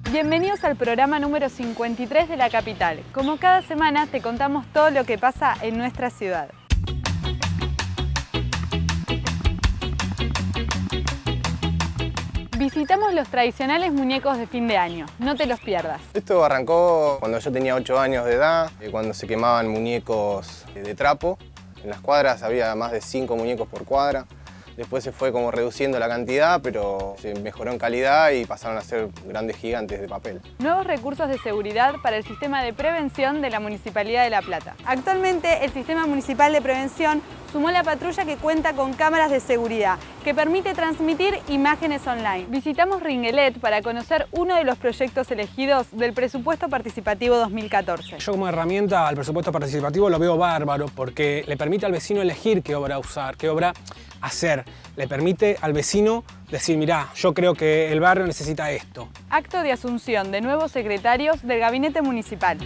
Bienvenidos al programa número 53 de La Capital. Como cada semana te contamos todo lo que pasa en nuestra ciudad. Visitamos los tradicionales muñecos de fin de año, no te los pierdas. Esto arrancó cuando yo tenía 8 años de edad, cuando se quemaban muñecos de trapo. En las cuadras había más de 5 muñecos por cuadra. Después se fue como reduciendo la cantidad, pero se mejoró en calidad y pasaron a ser grandes gigantes de papel. Nuevos recursos de seguridad para el sistema de prevención de la Municipalidad de La Plata. Actualmente el Sistema Municipal de Prevención sumó la patrulla que cuenta con cámaras de seguridad, que permite transmitir imágenes online. Visitamos Ringelet para conocer uno de los proyectos elegidos del Presupuesto Participativo 2014. Yo como herramienta al presupuesto participativo lo veo bárbaro porque le permite al vecino elegir qué obra usar, qué obra hacer. Le permite al vecino decir, mirá, yo creo que el barrio necesita esto. Acto de asunción de nuevos secretarios del Gabinete Municipal.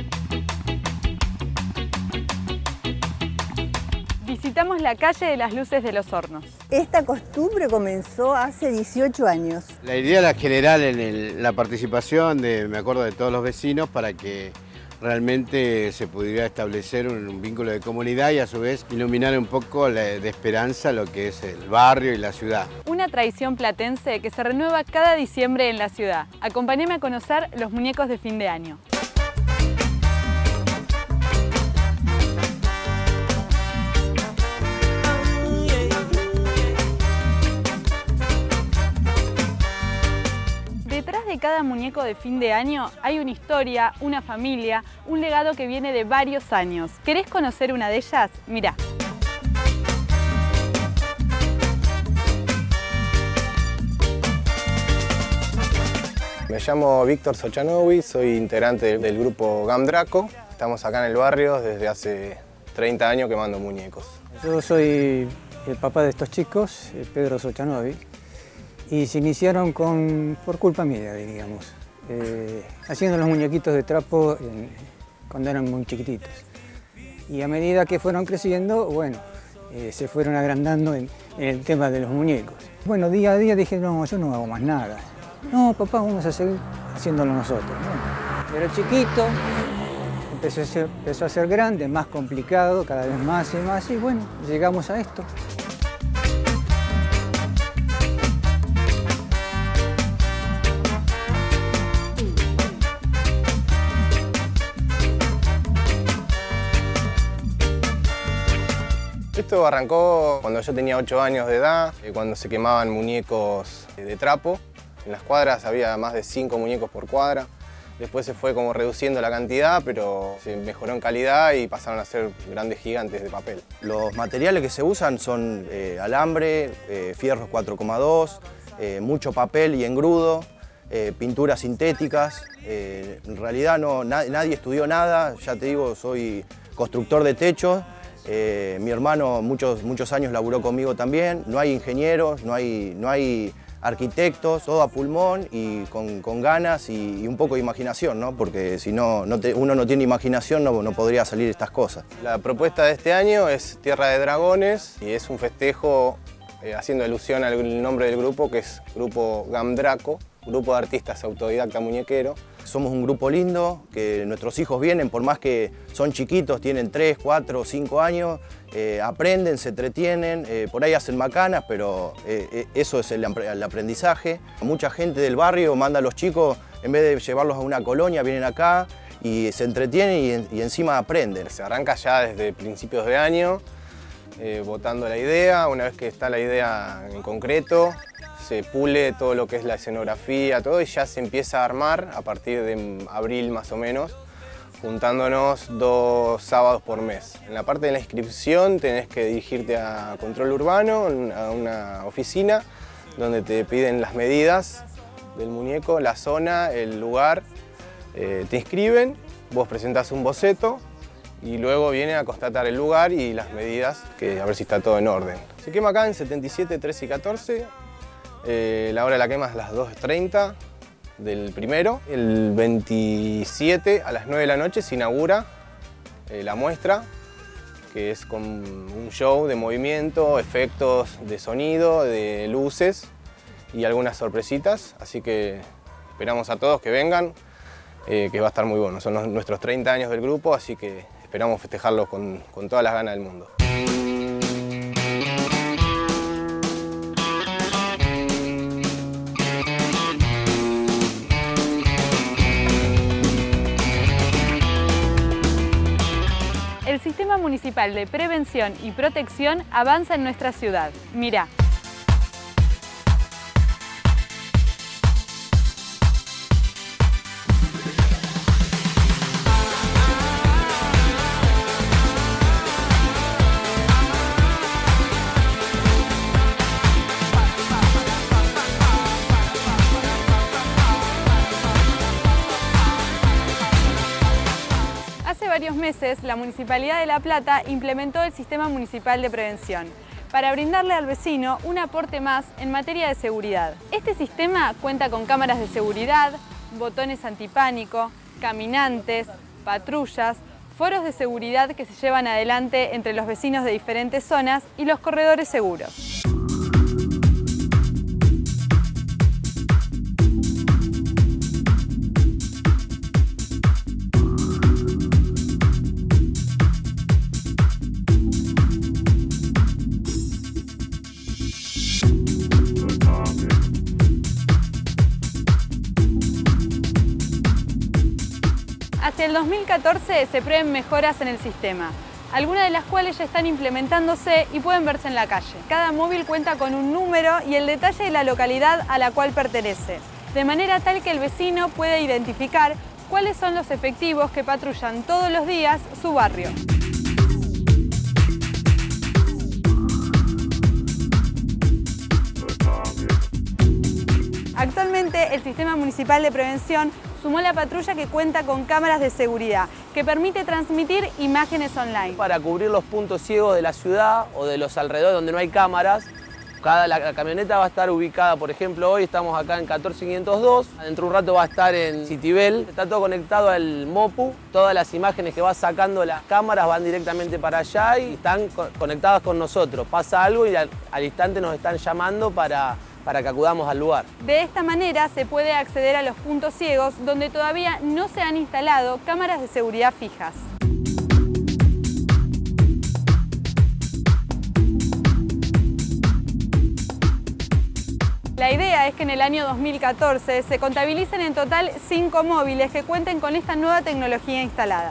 Visitamos la calle de las Luces de los Hornos. Esta costumbre comenzó hace 18 años. La idea era general en la participación, me acuerdo, de todos los vecinos para que realmente se pudiera establecer un vínculo de comunidad y a su vez iluminar un poco de esperanza lo que es el barrio y la ciudad. Una tradición platense que se renueva cada diciembre en la ciudad. Acompáñame a conocer los muñecos de fin de año. Detrás de cada muñeco de fin de año hay una historia, una familia, un legado que viene de varios años. ¿Querés conocer una de ellas? Mirá. Me llamo Víctor Sochanovi, soy integrante del grupo Gamdraco. Estamos acá en el barrio desde hace 30 años quemando muñecos. Yo soy el papá de estos chicos, Pedro Sochanovi. Y se iniciaron por culpa mía, digamos, haciendo los muñequitos de trapo cuando eran muy chiquititos. Y a medida que fueron creciendo, bueno, se fueron agrandando en el tema de los muñecos. Bueno, día a día dije, no, yo no hago más nada. No, papá, vamos a seguir haciéndolo nosotros. Bueno, era chiquito, empezó a ser grande, más complicado, cada vez más y más, y bueno, llegamos a esto. Esto arrancó cuando yo tenía 8 años de edad, cuando se quemaban muñecos de trapo. En las cuadras había más de 5 muñecos por cuadra. Después se fue como reduciendo la cantidad, pero se mejoró en calidad y pasaron a ser grandes gigantes de papel. Los materiales que se usan son alambre, fierros 4,2, mucho papel y engrudo, pinturas sintéticas. En realidad nadie estudió nada, ya te digo, soy constructor de techos. Mi hermano muchos años laburó conmigo también. No hay ingenieros, no hay arquitectos, todo a pulmón y con ganas y un poco de imaginación, ¿no? Porque si uno no tiene imaginación no podría salir estas cosas. La propuesta de este año es Tierra de Dragones y es un festejo haciendo alusión al nombre del grupo, que es Grupo Gamdraco, grupo de artistas autodidacta muñequero. Somos un grupo lindo, que nuestros hijos vienen, por más que son chiquitos, tienen 3, 4, 5 años, aprenden, se entretienen, por ahí hacen macanas, pero eso es el aprendizaje. Mucha gente del barrio manda a los chicos, en vez de llevarlos a una colonia, vienen acá y se entretienen y encima aprenden. Se arranca ya desde principios de año, votando la idea. Una vez que está la idea en concreto, se pule todo lo que es la escenografía, todo, y ya se empieza a armar a partir de abril más o menos, juntándonos 2 sábados por mes. En la parte de la inscripción tenés que dirigirte a Control Urbano, a una oficina, donde te piden las medidas del muñeco, la zona, el lugar, te inscriben, vos presentás un boceto y luego vienen a constatar el lugar y las medidas, a ver si está todo en orden. Se quema acá en 77, 13 y 14. La hora de la quema es las 2:30 del primero. El 27 a las 9 de la noche se inaugura la muestra, que es con un show de movimiento, efectos de sonido, de luces y algunas sorpresitas. Así que esperamos a todos que vengan, que va a estar muy bueno. Son nuestros 30 años del grupo, así que esperamos festejarlos con todas las ganas del mundo. El Sistema Municipal de Prevención y Protección avanza en nuestra ciudad. Mirá. Hace varios meses, la Municipalidad de La Plata implementó el Sistema Municipal de Prevención para brindarle al vecino un aporte más en materia de seguridad. Este sistema cuenta con cámaras de seguridad, botones antipánico, caminantes, patrullas, foros de seguridad que se llevan adelante entre los vecinos de diferentes zonas y los corredores seguros. Hacia el 2014 se prevén mejoras en el sistema, algunas de las cuales ya están implementándose y pueden verse en la calle. Cada móvil cuenta con un número y el detalle de la localidad a la cual pertenece, de manera tal que el vecino puede identificar cuáles son los efectivos que patrullan todos los días su barrio. Actualmente, el Sistema Municipal de Prevención sumó la patrulla que cuenta con cámaras de seguridad, que permite transmitir imágenes online. Para cubrir los puntos ciegos de la ciudad o de los alrededores donde no hay cámaras, la camioneta va a estar ubicada, por ejemplo, hoy estamos acá en 14502, dentro de un rato va a estar en Citibel, está todo conectado al MOPU, todas las imágenes que va sacando las cámaras van directamente para allá y están conectadas con nosotros. Pasa algo y al instante nos están llamando para que acudamos al lugar. De esta manera se puede acceder a los puntos ciegos donde todavía no se han instalado cámaras de seguridad fijas. La idea es que en el año 2014 se contabilicen en total 5 móviles que cuenten con esta nueva tecnología instalada.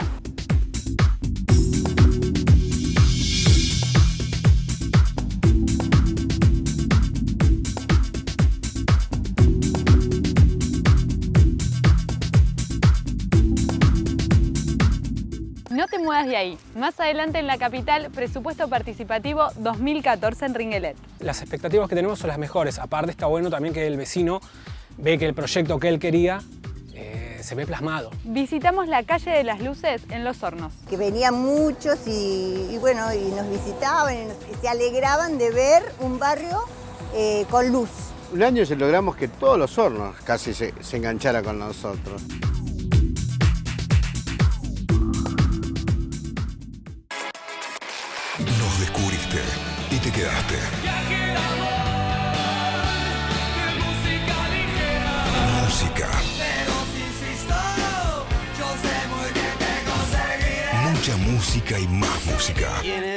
No te muevas de ahí. Más adelante en la capital, presupuesto participativo 2014 en Ringuelet. Las expectativas que tenemos son las mejores. Aparte está bueno también que el vecino ve que el proyecto que él quería se ve plasmado. Visitamos la calle de las Luces en Los Hornos. Que venían muchos y bueno, y nos visitaban y se alegraban de ver un barrio con luz. Un año logramos que todos Los Hornos casi se engancharan con nosotros. Nos descubriste y te quedaste. Música. Mucha música y más música.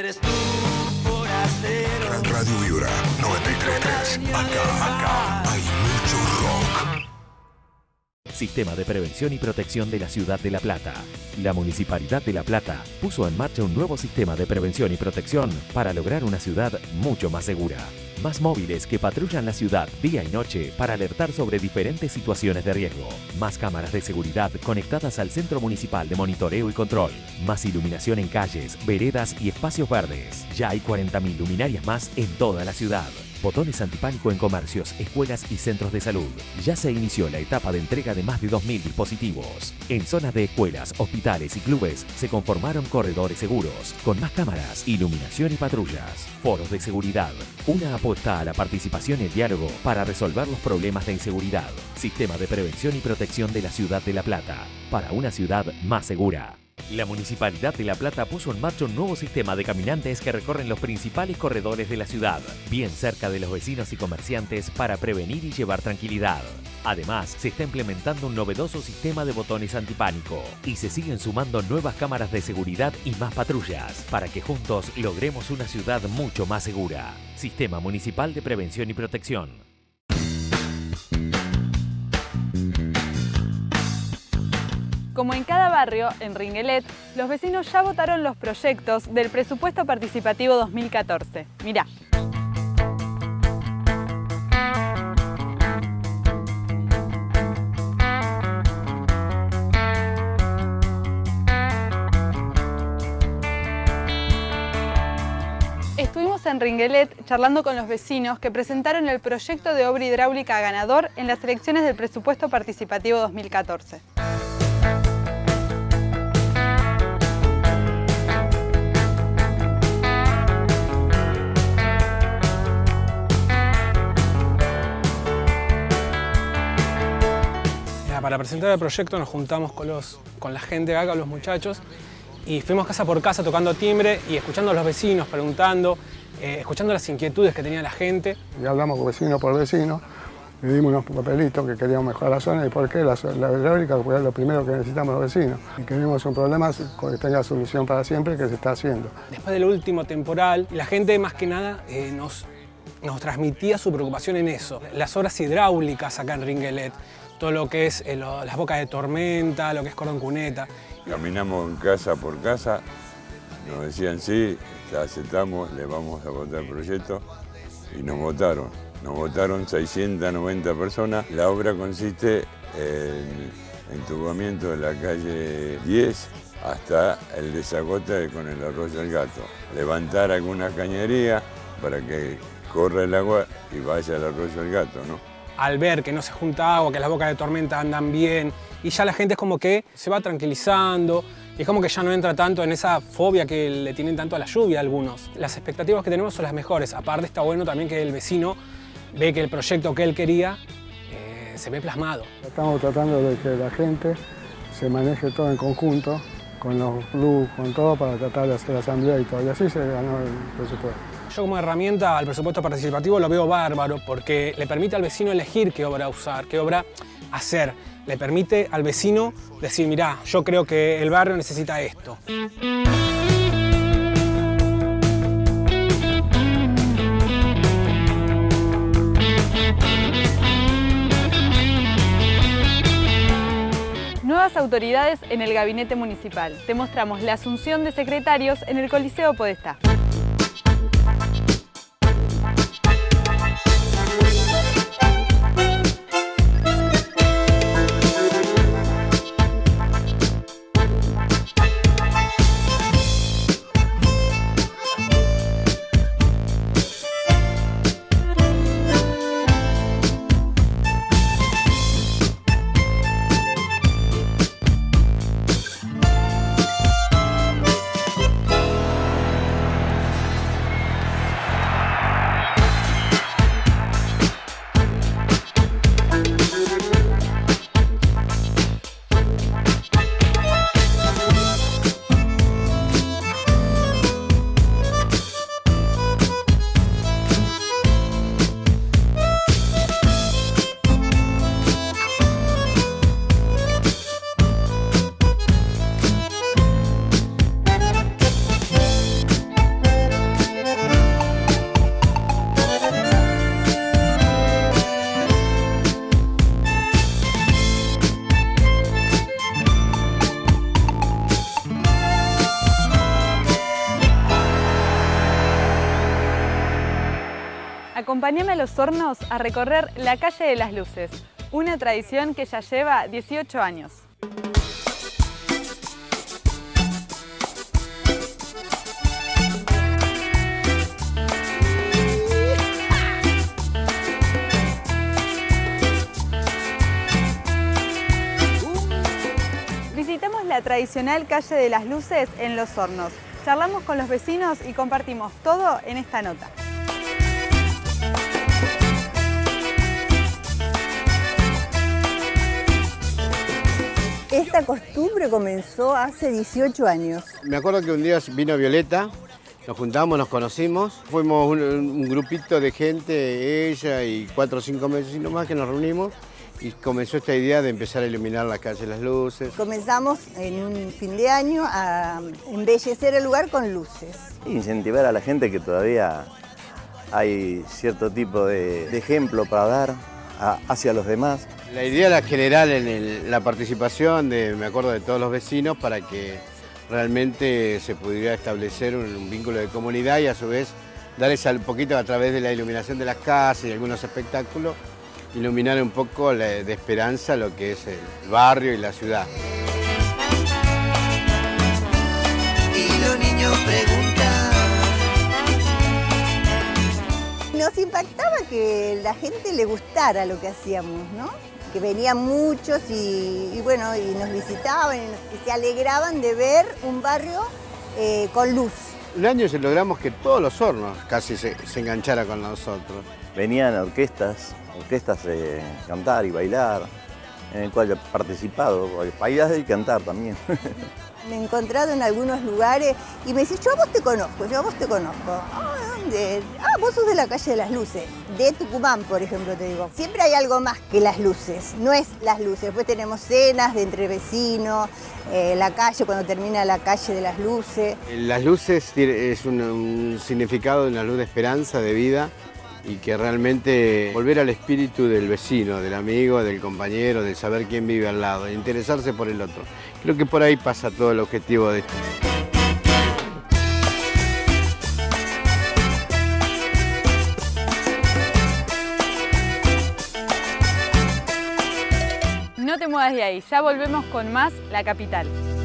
Radio Vibra 93.3. Acá hay mucho rock. Sistema de Prevención y Protección de la Ciudad de La Plata. La Municipalidad de La Plata puso en marcha un nuevo sistema de prevención y protección para lograr una ciudad mucho más segura. Más móviles que patrullan la ciudad día y noche para alertar sobre diferentes situaciones de riesgo. Más cámaras de seguridad conectadas al Centro Municipal de Monitoreo y Control. Más iluminación en calles, veredas y espacios verdes. Ya hay 40.000 luminarias más en toda la ciudad. Botones antipánico en comercios, escuelas y centros de salud. Ya se inició la etapa de entrega de más de 2.000 dispositivos. En zonas de escuelas, hospitales y clubes se conformaron corredores seguros, con más cámaras, iluminación y patrullas. Foros de seguridad. Una apuesta a la participación y el diálogo para resolver los problemas de inseguridad. Sistema de Prevención y Protección de la Ciudad de La Plata. Para una ciudad más segura. La Municipalidad de La Plata puso en marcha un nuevo sistema de caminantes que recorren los principales corredores de la ciudad, bien cerca de los vecinos y comerciantes para prevenir y llevar tranquilidad. Además, se está implementando un novedoso sistema de botones antipánico y se siguen sumando nuevas cámaras de seguridad y más patrullas para que juntos logremos una ciudad mucho más segura. Sistema Municipal de Prevención y Protección. Como en cada barrio, en Ringuelet, los vecinos ya votaron los proyectos del Presupuesto Participativo 2014. Mirá. Estuvimos en Ringuelet charlando con los vecinos que presentaron el proyecto de obra hidráulica ganador en las elecciones del Presupuesto Participativo 2014. Para presentar el proyecto nos juntamos con la gente de acá, los muchachos, y fuimos casa por casa tocando timbre y escuchando a los vecinos, preguntando, escuchando las inquietudes que tenía la gente. Y hablamos vecino por vecino, le dimos unos papelitos que queríamos mejorar la zona y por qué la hidráulica, porque es lo primero que necesitamos los vecinos. Y queremos un problema que tenga solución para siempre, que se está haciendo. Después del último temporal, la gente más que nada nos transmitía su preocupación en eso. Las obras hidráulicas acá en Ringuelet, todo lo que es las bocas de tormenta, lo que es Cordón Cuneta. Caminamos casa por casa, nos decían sí, ya aceptamos, le vamos a votar el proyecto y nos votaron. Nos votaron 690 personas. La obra consiste en entubamiento de la calle 10 hasta el desagote con el arroyo del Gato. Levantar alguna cañería para que corra el agua y vaya al arroyo del Gato, ¿no? Al ver que no se junta agua, que las bocas de tormenta andan bien, y ya la gente es como que se va tranquilizando, y es como que ya no entra tanto en esa fobia que le tienen tanto a la lluvia a algunos. Las expectativas que tenemos son las mejores. Aparte está bueno también que el vecino ve que el proyecto que él quería se ve plasmado. Estamos tratando de que la gente se maneje todo en conjunto, con los clubes, con todo, para tratar de hacer asamblea y todo, y así se ganó el presupuesto. Yo como herramienta al presupuesto participativo lo veo bárbaro porque le permite al vecino elegir qué obra usar, qué obra hacer. Le permite al vecino decir, mirá, yo creo que el barrio necesita esto. Nuevas autoridades en el gabinete municipal. Te mostramos la asunción de secretarios en el Coliseo Podestá. Acompáñame a Los Hornos a recorrer la Calle de las Luces, una tradición que ya lleva 18 años. Visitamos la tradicional Calle de las Luces en Los Hornos. Charlamos con los vecinos y compartimos todo en esta nota. Esta costumbre comenzó hace 18 años. Me acuerdo que un día vino Violeta, nos juntamos, nos conocimos, fuimos un grupito de gente, ella y 4 o 5 vecinos más que nos reunimos y comenzó esta idea de empezar a iluminar las calles, las luces. Comenzamos en un fin de año a embellecer el lugar con luces. Incentivar a la gente que todavía hay cierto tipo de ejemplo para dar hacia los demás. La idea era general en la participación, me acuerdo, de todos los vecinos para que realmente se pudiera establecer un vínculo de comunidad y a su vez dar un poquito a través de la iluminación de las casas y algunos espectáculos, iluminar un poco de esperanza lo que es el barrio y la ciudad. Y los niños preguntan. Nos impactaba que la gente le gustara lo que hacíamos, ¿no? Que venían muchos y bueno, y nos visitaban y se alegraban de ver un barrio con luz. Un año logramos que todos los hornos casi se engancharan con nosotros. Venían orquestas cantar y bailar, en el cual he participado, bailar y cantar también. Me he encontrado en algunos lugares y me dice, yo a vos te conozco. Ah, ¿dónde? Ah, vos sos de la calle de las Luces, de Tucumán, por ejemplo, te digo. Siempre hay algo más que las luces, no es las luces. Después tenemos cenas de entre vecinos, la calle, cuando termina la calle de las Luces. Las luces es un significado de una luz de esperanza, de vida, y que realmente volver al espíritu del vecino, del amigo, del compañero, de saber quién vive al lado, de interesarse por el otro. Creo que por ahí pasa todo el objetivo de esto. No te muevas de ahí, ya volvemos con más La Capital.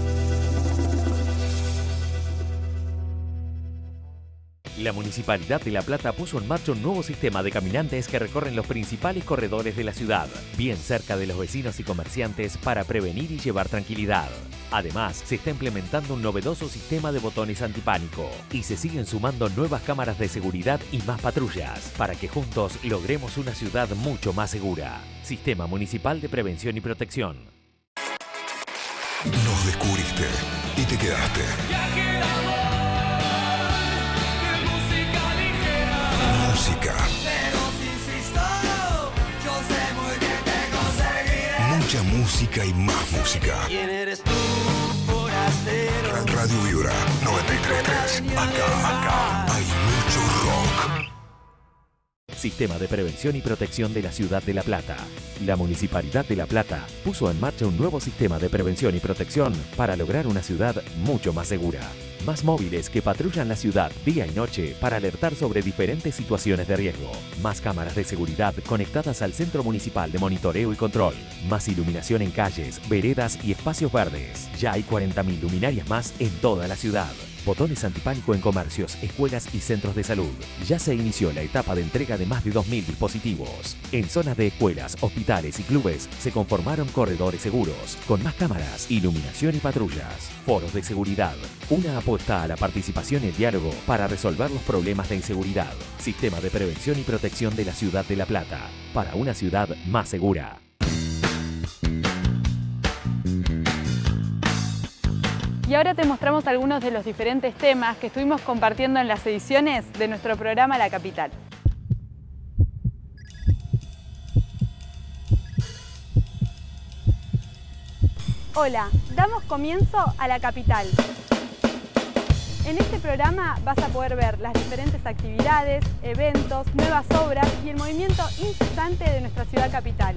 La Municipalidad de La Plata puso en marcha un nuevo sistema de caminantes que recorren los principales corredores de la ciudad, bien cerca de los vecinos y comerciantes para prevenir y llevar tranquilidad. Además, se está implementando un novedoso sistema de botones antipánico y se siguen sumando nuevas cámaras de seguridad y más patrullas para que juntos logremos una ciudad mucho más segura. Sistema Municipal de Prevención y Protección. Nos descubriste y te quedaste. Música. Pero si insisto, yo sé muy bien que conseguiré. Mucha música y más música. ¿Quién eres tú, forastero? Radio Vibra 93.3. Acá hay mucho rock. Sistema de Prevención y Protección de la Ciudad de La Plata. La Municipalidad de La Plata puso en marcha un nuevo sistema de prevención y protección para lograr una ciudad mucho más segura. Más móviles que patrullan la ciudad día y noche para alertar sobre diferentes situaciones de riesgo. Más cámaras de seguridad conectadas al Centro Municipal de Monitoreo y Control. Más iluminación en calles, veredas y espacios verdes. Ya hay 40.000 luminarias más en toda la ciudad. Botones antipánico en comercios, escuelas y centros de salud. Ya se inició la etapa de entrega de más de 2.000 dispositivos. En zonas de escuelas, hospitales y clubes se conformaron corredores seguros, con más cámaras, iluminación y patrullas. Foros de seguridad. Una apuesta a la participación y el diálogo para resolver los problemas de inseguridad. Sistema de Prevención y Protección de la Ciudad de La Plata. Para una ciudad más segura. Y ahora te mostramos algunos de los diferentes temas que estuvimos compartiendo en las ediciones de nuestro programa La Capital. Hola, damos comienzo a La Capital. En este programa vas a poder ver las diferentes actividades, eventos, nuevas obras y el movimiento incesante de nuestra ciudad capital.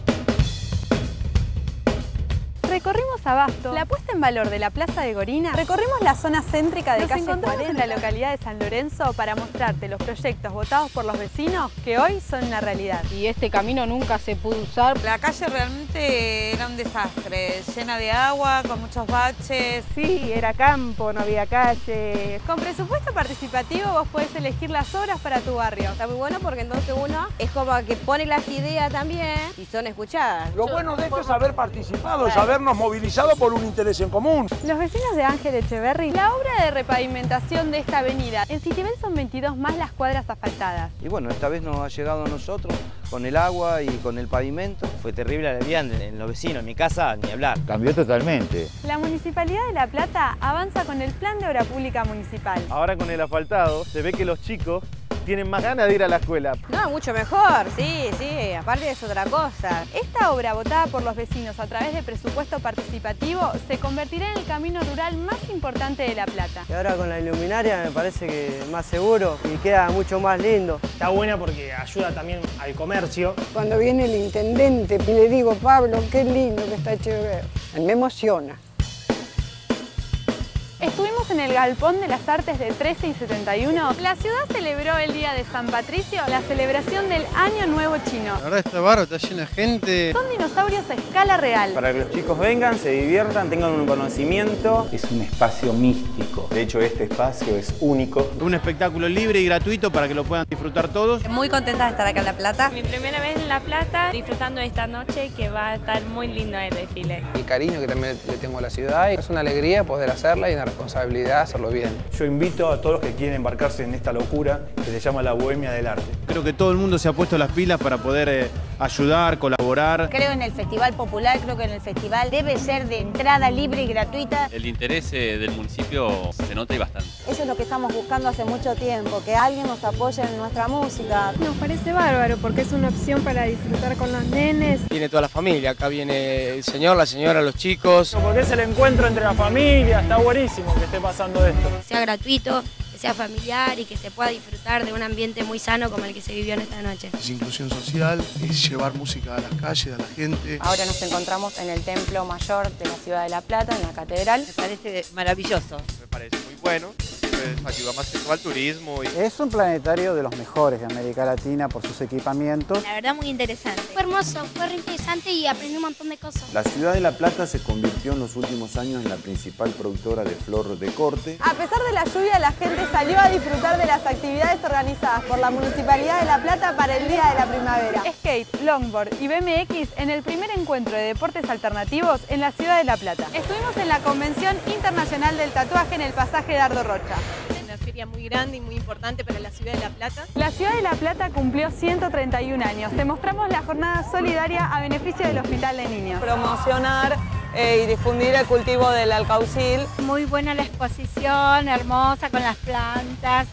Recorrimos Abasto, la puesta en valor de la Plaza de Gorina, recorrimos la zona céntrica de Calle 40 en la localidad de San Lorenzo para mostrarte los proyectos votados por los vecinos que hoy son una realidad. Y este camino nunca se pudo usar. La calle realmente era un desastre, llena de agua, con muchos baches. Sí, era campo, no había calle. Con presupuesto participativo vos podés elegir las obras para tu barrio. Está muy bueno porque entonces uno es como que pone las ideas también y son escuchadas. Lo bueno de esto es haber participado, es habernos movilizado por un interés en común. Los vecinos de Ángel Echeverry, la obra de repavimentación de esta avenida. En Citibel son 22 más las cuadras asfaltadas. Y bueno, esta vez nos ha llegado a nosotros con el agua y con el pavimento. Fue terrible la vida en los vecinos, en mi casa ni hablar. Cambió totalmente. La Municipalidad de La Plata avanza con el Plan de Obra Pública Municipal. Ahora con el asfaltado se ve que los chicos tienen más ganas de ir a la escuela. No, mucho mejor, sí, aparte es otra cosa. Esta obra, votada por los vecinos a través de presupuesto participativo, se convertirá en el camino rural más importante de La Plata. Y ahora con la iluminaria me parece que más seguro y queda mucho más lindo. Está buena porque ayuda también al comercio. Cuando viene el intendente y le digo, Pablo, qué lindo que está Echeverría, me emociona. Estuvimos en el Galpón de las Artes de 13 y 71. La ciudad celebró el Día de San Patricio, la celebración del Año Nuevo Chino. La verdad está bárbaro, está lleno de gente. Son dinosaurios a escala real. Para que los chicos vengan, se diviertan, tengan un conocimiento. Es un espacio místico. De hecho, este espacio es único. Un espectáculo libre y gratuito para que lo puedan disfrutar todos. Muy contenta de estar acá en La Plata. Mi primera vez en La Plata, disfrutando de esta noche que va a estar muy lindo el desfile. El cariño que también le tengo a la ciudad, es una alegría poder hacerla y una responsabilidad hacerlo bien. Yo invito a todos los que quieren embarcarse en esta locura que se llama la bohemia del arte. Creo que todo el mundo se ha puesto las pilas para poder ayudar, colaborar. Creo en el Festival Popular, creo que en el festival debe ser de entrada libre y gratuita. El interés del municipio se nota y bastante. Eso es lo que estamos buscando hace mucho tiempo, que alguien nos apoye en nuestra música. Nos parece bárbaro porque es una opción para disfrutar con los nenes. Viene toda la familia, acá viene el señor, la señora, los chicos. Porque es el encuentro entre la familia, está buenísimo que esté pasando esto. Que sea gratuito, que sea familiar y que se pueda disfrutar de un ambiente muy sano como el que se vivió en esta noche. Es inclusión social, es llevar música a las calles, a la gente. Ahora nos encontramos en el Templo Mayor de la Ciudad de La Plata, en la Catedral. Me parece maravilloso. Me parece muy bueno. Ayuda más que todo al turismo. Es un planetario de los mejores de América Latina por sus equipamientos. La verdad muy interesante. Fue hermoso, fue re interesante y aprendí un montón de cosas. La ciudad de La Plata se convirtió en los últimos años en la principal productora de flor de corte. A pesar de la lluvia, la gente salió a disfrutar de las actividades organizadas por la Municipalidad de La Plata para el Día de la Primavera. Skate, longboard y BMX en el primer encuentro de deportes alternativos en la ciudad de La Plata. Estuvimos en la Convención Internacional del Tatuaje en el Pasaje Dardo Rocha. Una feria muy grande y muy importante para la ciudad de La Plata. La ciudad de La Plata cumplió 131 años. Te mostramos la jornada solidaria a beneficio del Hospital de Niños. Promocionar y difundir el cultivo del alcaucil. Muy buena la exposición, hermosa con las plantas.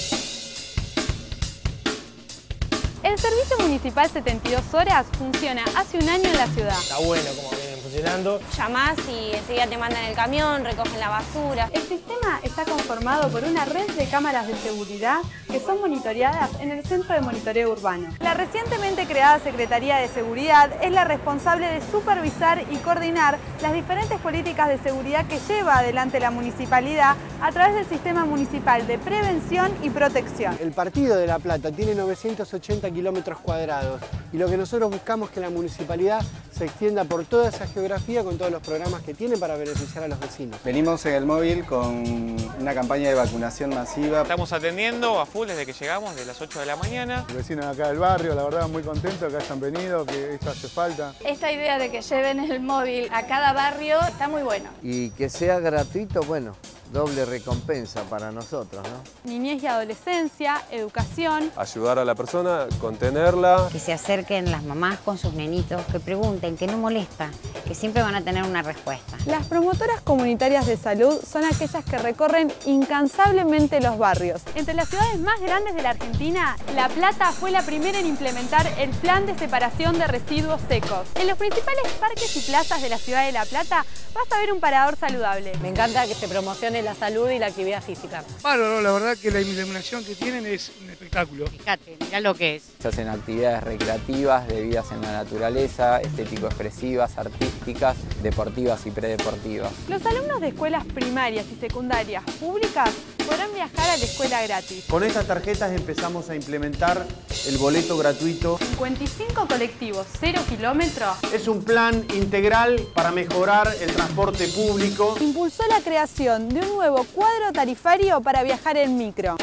El Servicio Municipal 72 Horas funciona hace un año en la ciudad. Está bueno como vienen funcionando. Llamás y enseguida te mandan el camión, recogen la basura. El sistema está conformado por una red de cámaras de seguridad que son monitoreadas en el Centro de Monitoreo Urbano. La recientemente creada Secretaría de Seguridad es la responsable de supervisar y coordinar las diferentes políticas de seguridad que lleva adelante la municipalidad a través del Sistema Municipal de Prevención y Protección. El Partido de La Plata tiene 980 kilómetros cuadrados y lo que nosotros buscamos es que la municipalidad se extienda por toda esa geografía con todos los programas que tiene para beneficiar a los vecinos. Venimos en el móvil con una campaña de vacunación masiva. Estamos atendiendo a full desde que llegamos, de las 8 de la mañana. Los vecinos de acá del barrio, la verdad, muy contentos que hayan venido, que esto hace falta. Esta idea de que lleven el móvil a cada barrio está muy bueno. Y que sea gratuito, bueno, doble recompensa para nosotros, ¿no? Niñez y adolescencia, educación. Ayudar a la persona, contenerla. Que se acerquen las mamás con sus nenitos, que pregunten, que no molesta, que siempre van a tener una respuesta. Las promotoras comunitarias de salud son aquellas que recorren incansablemente los barrios. Entre las ciudades más grandes de la Argentina, La Plata fue la primera en implementar el plan de separación de residuos secos. En los principales parques y plazas de la ciudad de La Plata vas a ver un parador saludable. Me encanta que se promocione la salud y la actividad física. Bueno, la verdad que la iluminación que tienen es un espectáculo. Fíjate, mirá lo que es. Se hacen actividades recreativas, de vidas en la naturaleza, estético-expresivas, artísticas, deportivas y predeportivas. Los alumnos de escuelas primarias y secundarias públicas podrán viajar a la escuela gratis. Con estas tarjetas empezamos a implementar el boleto gratuito. 55 colectivos, 0 kilómetros. Es un plan integral para mejorar el transporte público. Impulsó la creación de un nuevo cuadro tarifario para viajar en micro.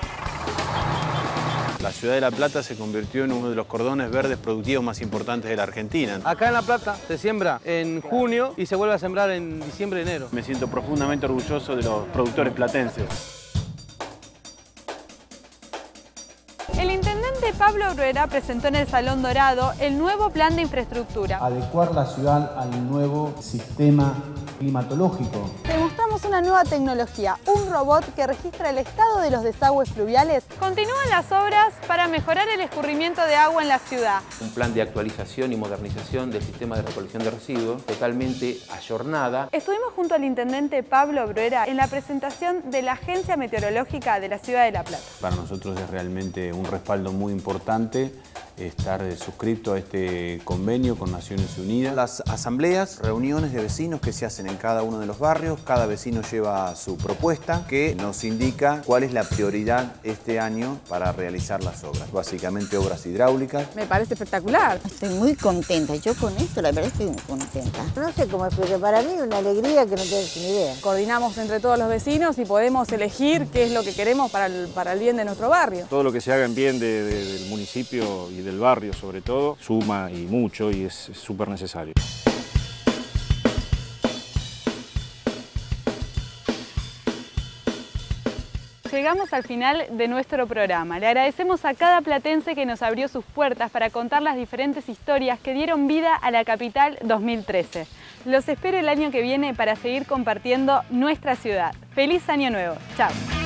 La ciudad de La Plata se convirtió en uno de los cordones verdes productivos más importantes de la Argentina. Acá en La Plata se siembra en junio y se vuelve a sembrar en diciembre, enero. Me siento profundamente orgulloso de los productores platenses. El intendente Pablo Bruera presentó en el Salón Dorado el nuevo plan de infraestructura. Adecuar la ciudad al nuevo sistema climatológico. Te mostramos una nueva tecnología, un robot que registra el estado de los desagües fluviales. Continúan las obras para mejorar el escurrimiento de agua en la ciudad. Un plan de actualización y modernización del sistema de recolección de residuos, totalmente ayornada. Estuvimos junto al intendente Pablo Bruera en la presentación de la Agencia Meteorológica de la Ciudad de La Plata. Para nosotros es realmente un respaldo muy importante estar suscrito a este convenio con Naciones Unidas. Las asambleas, reuniones de vecinos que se hacen en cada uno de los barrios, cada vecino lleva su propuesta que nos indica cuál es la prioridad este año para realizar las obras, básicamente obras hidráulicas. Me parece espectacular. Estoy muy contenta, yo con esto la verdad estoy muy contenta. No sé cómo explicar, para mí es una alegría que no tengo ni idea. Coordinamos entre todos los vecinos y podemos elegir qué es lo que queremos para el bien de nuestro barrio. Todo lo que se haga en bien del municipio y del barrio sobre todo, suma y mucho y es súper necesario. Llegamos al final de nuestro programa. Le agradecemos a cada platense que nos abrió sus puertas para contar las diferentes historias que dieron vida a la capital 2013. Los espero el año que viene para seguir compartiendo nuestra ciudad. ¡Feliz Año Nuevo! ¡Chao!